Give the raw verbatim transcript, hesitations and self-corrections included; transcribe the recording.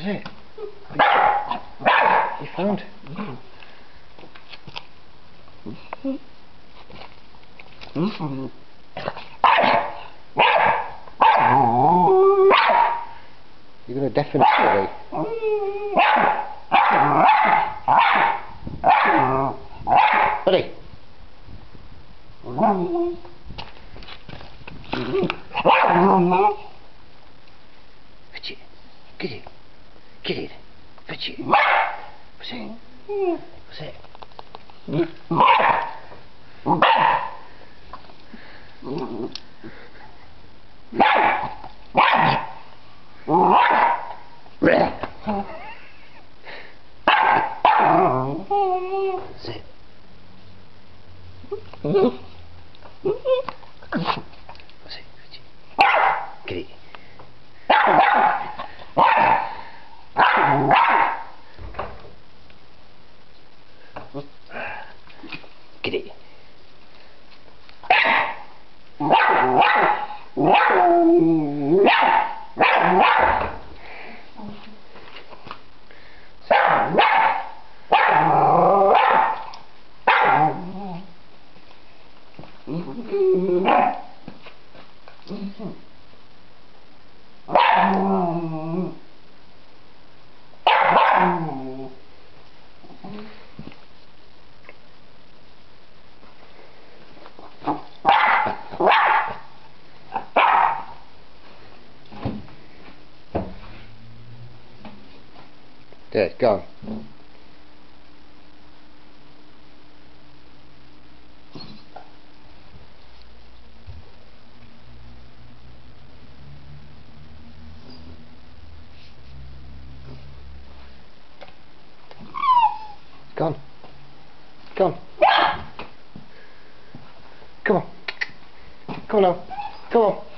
Is it? You found? You're going to deafen it, buddy. Buddy. Fetch it. Get it. Get it. Fetch it. What's it? What's it? That's it. What's it? Get it. Get it. There, it's gone. It's gone. It's gone. Come on. Come on now. Come on.